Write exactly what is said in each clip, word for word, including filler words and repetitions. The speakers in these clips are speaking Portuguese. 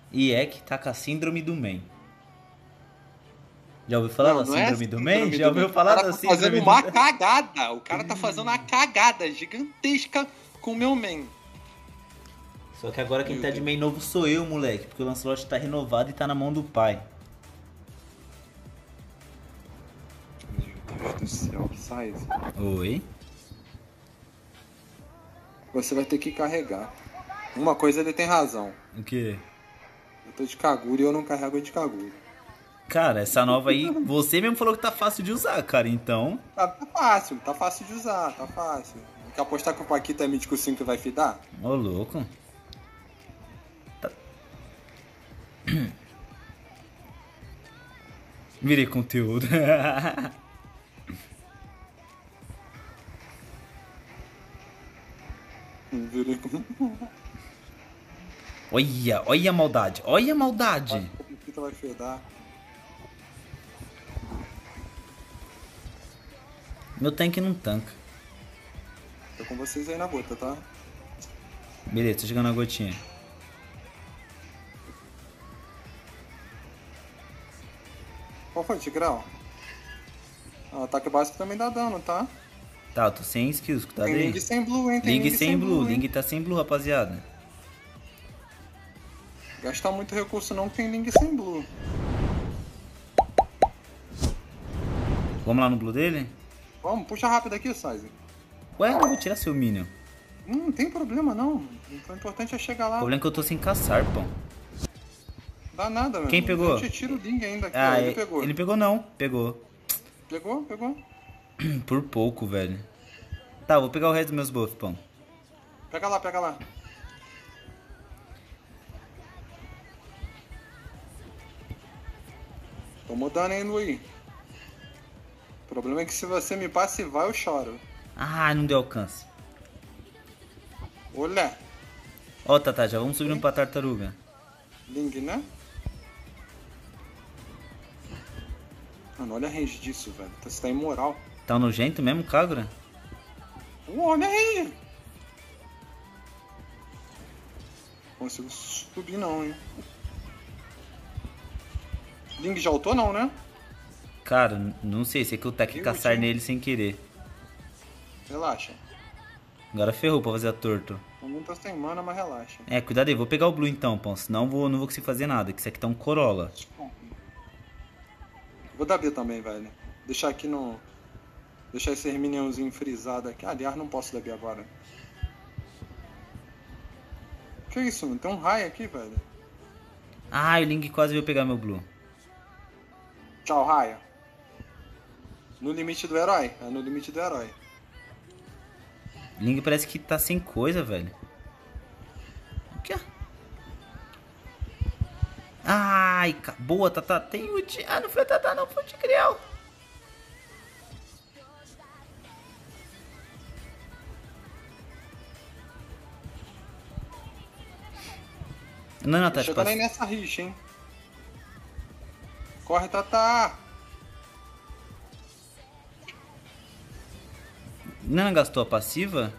E é que tá com a síndrome do Man. Já ouviu falar Não, da não é síndrome do síndrome Man? do Já ouviu Man. falar O cara da tá síndrome fazendo do uma Man? cagada. O cara tá fazendo uma cagada gigantesca com o meu man. Só que agora quem Meu tá de Deus. Man novo sou eu, moleque. Porque o Lancelot tá renovado e tá na mão do pai. Meu Deus do céu, sai. Oi? Você vai ter que carregar. Uma coisa ele tem razão. O quê? Eu tô de Kagura e eu não carrego de Kagura. Cara, essa nova aí, você mesmo falou que tá fácil de usar, cara. Então, Tá, tá fácil, tá fácil de usar, tá fácil. Quer apostar que o Paquito é mítico cinco e vai fidar? ô louco. Tá- Virei conteúdo. Virei com... Olha, olha a maldade, olha a Acho maldade. que o Paquito vai fidar. Meu tanque não tanca. Tô com vocês aí na gota, tá? Beleza, tô chegando na gotinha. Qual foi, Tigrão? Ah, o ataque básico também dá dano, tá? Tá, eu tô sem skills, cuidado Tem aí. Ling sem blue, hein? Tem Ling Ling sem blue, hein? Ling tá sem blue, rapaziada. Gastar muito recurso não, tem Ling sem blue. Vamos lá no blue dele? Vamos, puxa rápido aqui, Size. Ué, eu não vou tirar seu minion. Hum, não tem problema não. O importante é chegar O lá. problema é que eu tô sem caçar, pão. Dá nada, meu Quem irmão. pegou? Eu te tiro o Ling ainda aqui, Ah, ó. Ele e- pegou. ele pegou não, pegou. Pegou? Pegou? Por pouco, velho. Tá, vou pegar o resto dos meus buffs, pão. Pega lá, pega lá. Tô mudando, hein, Luiz. O problema é que se você me passivar, eu choro. Ah, não deu alcance. Olha. Ó, Tata, já vamos subindo pra tartaruga. Ling, né? Mano, olha a range disso, velho. Você tá imoral. Tá nojento mesmo, Kagura? Olha a range. Não consigo subir não, hein. Ling já ultou não, né? Cara, n- não sei, sei que eu taquei Ih, caçar Utinho. nele sem querer. Relaxa. Agora ferrou pra fazer a torto. Eu não tô sem mana, mas relaxa. É, cuidado aí, vou pegar o blue então, pão. Senão eu vou, não vou conseguir fazer nada, que isso aqui tá um Corolla. Vou dar B também, velho. Deixar aqui no... Deixar esse minionzinho frisado aqui. Ah, aliás, não posso dar B agora. Que isso, mano? Tem um raio aqui, velho. Ah, o Ling quase veio pegar meu blue. Tchau, raio. No limite do herói. É no limite do herói. Ling parece que tá sem coisa, velho. O que é? Ai, ca- boa, Tata. Tem ult. Ah, não foi a Tata, não. Foi o Tigreal. Não, não, Tati, Chegando aí passa. nessa rixa, hein. Corre, Tata. Não gastou a passiva?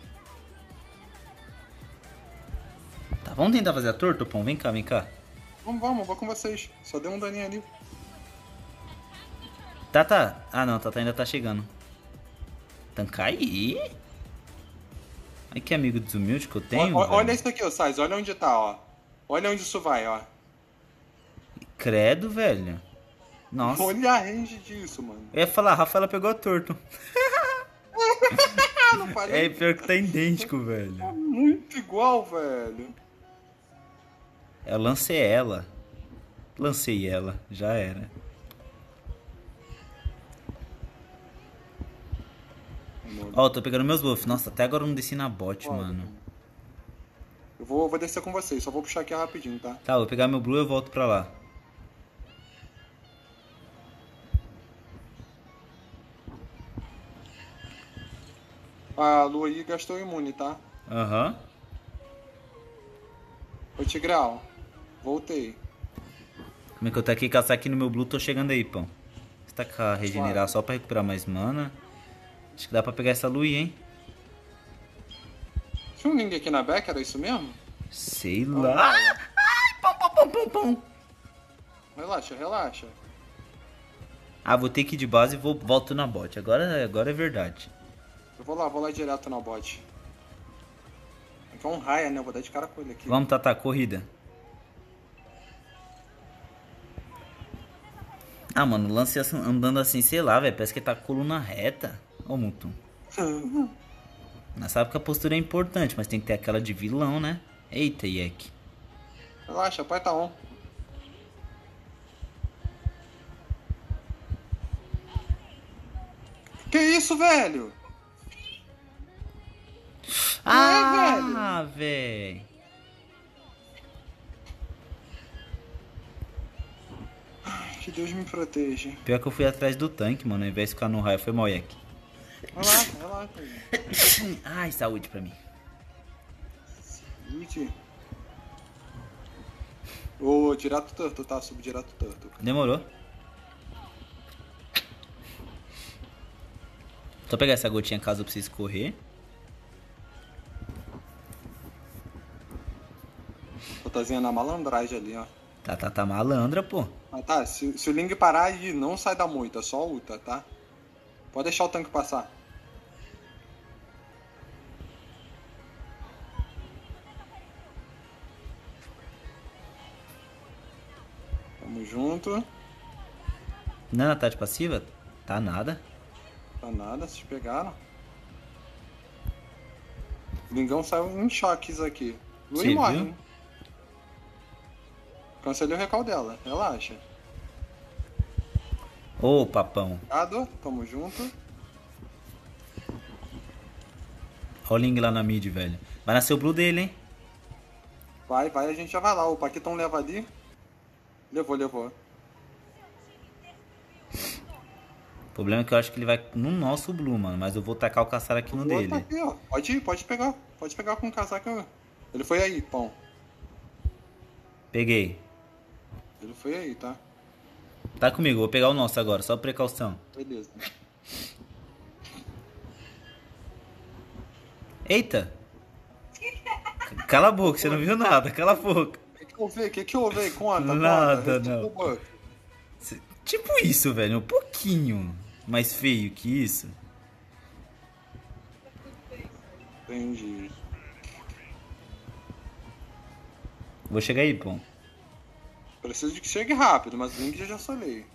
Tá, vamos tentar fazer a torta, pão? Vem cá, vem cá. Vamos, vamos, vou com vocês. Só deu um daninho ali. Tata. Ah, não, Tata ainda tá chegando. Tancar aí? Ai, que amigo desumilde que eu tenho, Ó- ó- olha velho. isso aqui, ó, Sais. Olha onde tá, ó. Olha onde isso vai, ó. Credo, velho. Nossa. Olha a range disso, mano. Eu ia falar, a Rafaela pegou a torto. Ah, não falei. É, pior que tá idêntico, velho. Muito igual, velho. Eu lancei ela. Lancei ela, já era. Ó, eu tô pegando meus buffs. Nossa, até agora eu não desci na bot, Olha. mano. Eu vou, vou descer com vocês, só vou puxar aqui rapidinho, tá? Tá, vou pegar meu blue e eu volto pra lá. A Lu aí gastou imune, tá? Aham. Ô Tigral, voltei. Como é que eu tô aqui caçar aqui no meu blue? Tô chegando aí, pão. Você tá com a regenerar só pra recuperar mais mana. Acho que dá pra pegar essa Lui, hein? Tinha um Ling aqui na back, era isso mesmo? Sei lá. Ai, pão, pão, pão, pão. Relaxa, relaxa. Ah, vou ter que ir de base e vou, volto na bot. Agora, agora é verdade. Eu vou lá, vou lá direto na bot. Aqui é um raia, né? Eu vou dar de cara com ele aqui. Vamos, Tata, corrida. Ah, mano, o lance assim, andando assim, sei lá, velho. Parece que tá com a coluna reta. Ô, Mutum. Nós sabe que a postura é importante, mas tem que ter aquela de vilão, né? Eita, Yek. Relaxa, pai tá on. Que isso, velho? Ah, velho. Que Deus me proteja. Pior que eu fui atrás do tanque, mano. Ao invés de ficar no raio, foi mal, Yek. Relaxa, relaxa. Ai, saúde pra mim. Saúde. Ô, direto turtle, tá? Sub direto turtle. Demorou. Só pegar essa gotinha caso eu precise correr. Botazinha na malandragem ali, ó. Tá, tá, tá malandra, pô. Ah, tá. Se, se o Ling parar, ele não sai da moita, só ulta, tá? Pode deixar o tanque passar. Tamo junto. Não, ela tá de passiva? Tá nada. Tá nada, vocês pegaram. O Lingão saiu em choques aqui. Lui Cê morre, viu? hein? Cancelei o recal dela, relaxa. Ô, papão. Obrigado, tamo junto. Olha o Ling lá na mid, velho. Vai nascer o blue dele, hein? Vai, vai, a gente já vai lá. O Paquitão leva ali. Levou, levou. O problema é que eu acho que ele vai no nosso blue, mano. Mas eu vou tacar o caçar aqui no O outro dele. tá aqui, ó. Pode ir, pode pegar. Pode pegar com o casaco. Ele foi aí, pão. Peguei. Ele foi aí, tá? Tá comigo, vou pegar o nosso agora, só precaução. Beleza. Eita! Cala a boca, você não viu nada, cala a boca. O que, que houve? O que, que houve aí? Conta, Nada, conta. não. Conta. Cê- Tipo isso, velho, um pouquinho mais feio que isso. Entendi. Vou chegar aí, pô. Preciso de que chegue rápido, mas o link eu já solei.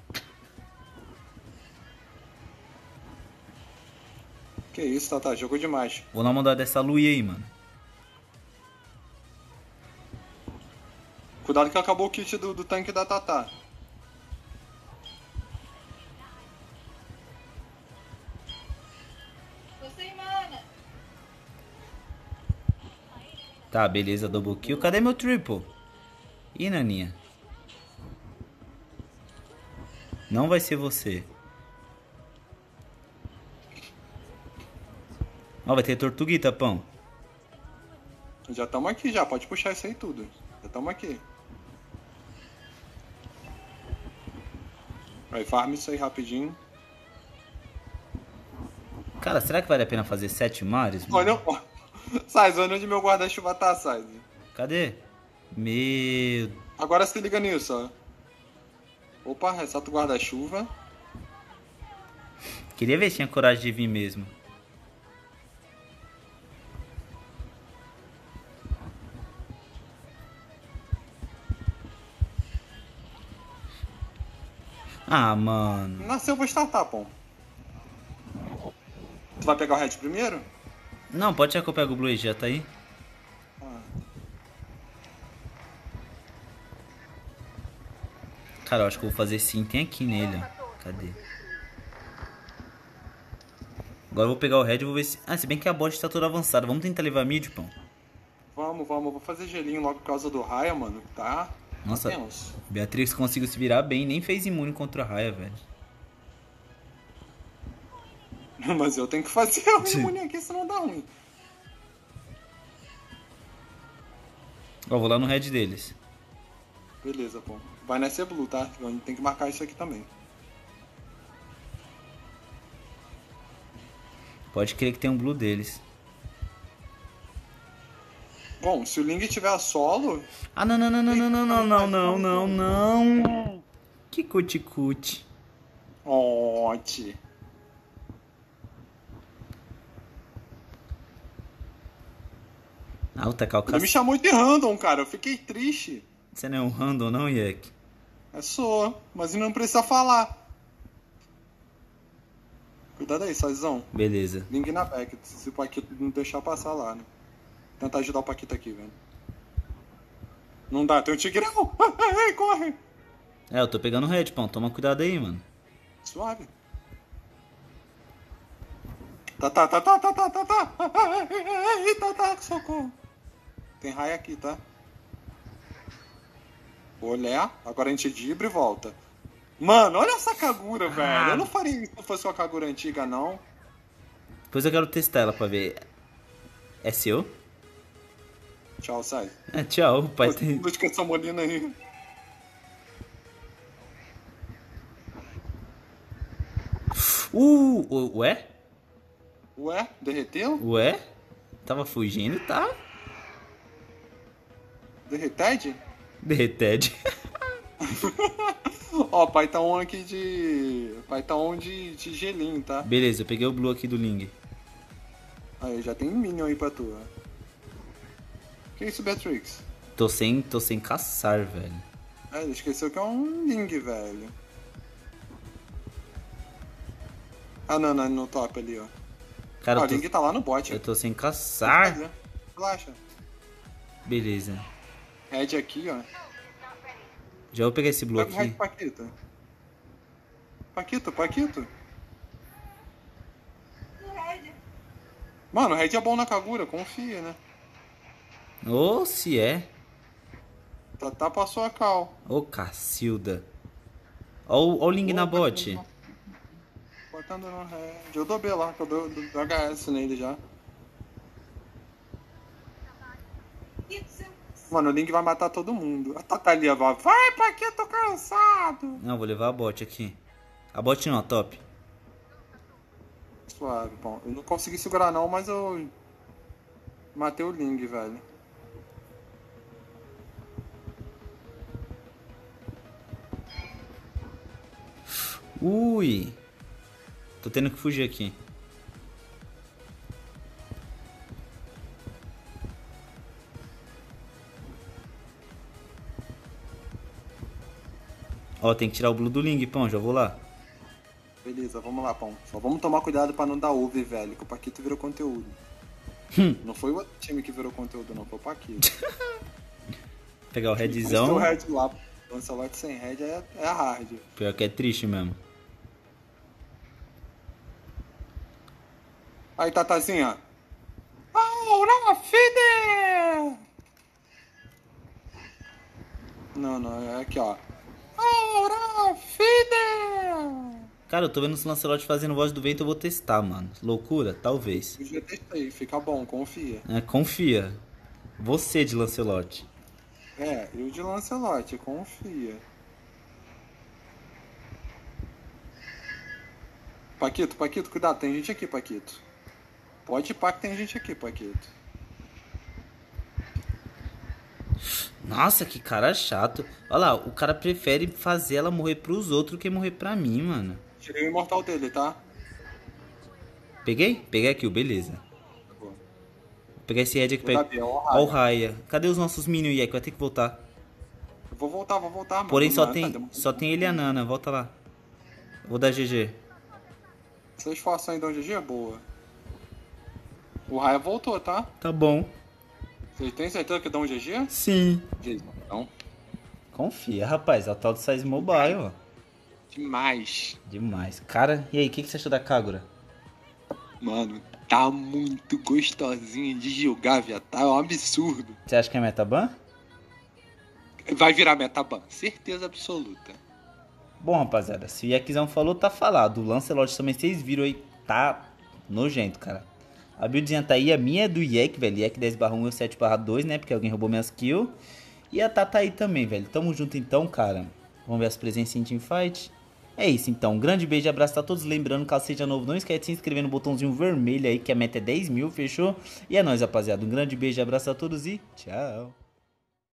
Que isso, Tata, jogou demais. Vou na mandar dessa Lui aí, mano. Cuidado que acabou o kit do, do tanque da Tata. Você, mana. Tá, beleza, double kill. Cadê meu triple? Ih, naninha. Não vai ser você. Ó, vai ter tortuguita, pão. Já estamos aqui já, pode puxar isso aí tudo. Já estamos aqui. Vai, farm isso aí rapidinho. Cara, será que vale a pena fazer sete mares? mano? Olha, ó. Sais, olha onde meu guarda-chuva tá, Sais. Cadê? Meu... Agora se liga nisso, ó. Opa, ressalta o guarda-chuva. Queria ver se tinha coragem de vir mesmo. Ah, mano. Nasceu, eu vou startar, pô. Tu vai pegar o red primeiro? Não, pode ser que eu pego o Blue, já tá aí. Ah. Cara, eu acho que eu vou fazer sim. Tem aqui nele, ó. Cadê? Agora eu vou pegar o red e vou ver se... Ah, se bem que a bot tá toda avançada. Vamos tentar levar mid, pão. Vamos, vamos. Eu vou fazer gelinho logo por causa do raia, mano. Tá? Nossa, Tenso. Beatrix conseguiu se virar bem. Nem fez imune contra a raia, velho. Mas eu tenho que fazer o imune aqui, senão dá ruim. Ó, vou lá no red deles. Beleza, pô. Vai nascer blue, tá? A gente tem que marcar isso aqui também. Pode crer que tem um blue deles. Bom, se o Ling tiver solo... Ah, não, não, não, não, não, não, não, não, não, não, não. Que cuticute. Ote. Ah, o Tacal Ele me chamou de random, cara. Eu fiquei triste. Você não é um random, não, Yek? É sou, mas não precisa falar. Cuidado aí, Sazão. Beleza. Link na back, se o Paquito não deixar passar lá, né? Tentar ajudar o Paquito aqui, velho. Não dá, tem um tigrão. Ai, corre. É, eu tô pegando o red, pão. Toma cuidado aí, mano. Suave. Tá, tá, tá, tá, tá, tá, tá, tá. Ai, tá, tá, socorro. Tem raio aqui, tá? Vou olhar, agora a gente dibra e volta. Mano, olha essa Kagura, ah. velho. Eu não faria isso se fosse uma Kagura antiga, não. Depois eu quero testar ela pra ver. É seu? Tchau, sai. É, tchau, o pai Pô, tem... Lute com essa molina aí. Uh, ué? Ué? Derreteu? Ué? Tava fugindo, tá? Derreted? Derreted. Ó, pai tá um aqui de... Pai tá um de, de gelinho, tá? Beleza, eu peguei o blue aqui do Ling. Aí, já tem minion aí pra tu, ó. Que isso, Beatrix? Tô sem, tô sem caçar, velho. É, ele esqueceu que é um Ling, velho. Ah, não, não, no top ali, ó. Cara, ah, eu tô... o Ling tá lá no bot. Eu tô sem caçar. Relaxa. Beleza. Red aqui, ó. Já vou pegar esse blue aqui. Red Paquito. Paquito, Paquito. Mano, o Red é bom na Kagura, confia, né? Ô, oh, se é. Tatá passou a cal. Ô, oh, Cacilda. Ó o, ó o Ling oh, na bot. Botando no Red. Eu dou B lá, que eu dou, dou H S nele já. Mano, o Link vai matar todo mundo. A Tatalia vai. Vai, pra que eu tô cansado? Não, vou levar a bot aqui. A bot não, a top. Suave, bom. Eu não consegui segurar não, mas eu... Matei o Ling, velho. Ui. Tô tendo que fugir aqui. Ó, tem que tirar o blue do Ling, pão, já vou lá. Beleza, vamos lá, pão. Só vamos tomar cuidado pra não dar over, velho, que o Paquito virou conteúdo. Hum. Não foi o outro time que virou conteúdo, não, foi o Paquito. Pegar o redzão. O red lá, o Lancelot sem red é, é a hard. Pior que é triste mesmo. Aí, Tatazinha. Aura Fide! Não, não, é aqui, ó. Aura Fide! Cara, eu tô vendo os Lancelot fazendo voz do vento, eu vou testar, mano. Loucura? Talvez. Eu já testei, fica bom, confia. É, confia. Você de Lancelot. É, eu de Lancelot, confia. Paquito, Paquito, cuidado, tem gente aqui, Paquito. Pode ir pá que tem gente aqui, Paquito. Nossa, que cara chato. Olha lá, o cara prefere fazer ela morrer pros outros que morrer pra mim, mano. Tirei o imortal dele, tá? Peguei? Peguei aqui, beleza. Vou pegar esse red aqui pra ele. Ó o Raya. Cadê os nossos minions, Yek? Vai ter que voltar. Eu vou voltar, vou voltar, mano. Porém, só Não, tem, tá só tem ele e a Nana. Volta lá. Vou dar G G. Essa esforço aí de um G G é boa. O Raya voltou, tá? Tá bom. Vocês têm certeza que dá um G G? Sim. Não. Confia, rapaz. É o tal do Size Mobile, ó. Demais. Demais. Cara, e aí, o que, que você achou da Kagura? Mano, tá muito gostosinha de jogar, viado. Tá um absurdo. Você acha que é metaban? Vai virar metaban, certeza absoluta. Bom, rapaziada, se o Yekzão falou, tá falado. O Lancelot também, vocês viram aí, tá nojento, cara. A buildzinha tá aí, a minha é do Yek, velho. Yek dez barra um e sete barra dois, né? Porque alguém roubou minhas kills. E a Tata aí também, velho. Tamo junto então, cara. Vamos ver as presenças em teamfight. É isso então, um grande beijo e abraço a todos. Lembrando, caso seja novo, não esquece de se inscrever no botãozinho vermelho aí, que a meta é dez mil, fechou? E é nóis, rapaziada. Um grande beijo e abraço a todos e tchau.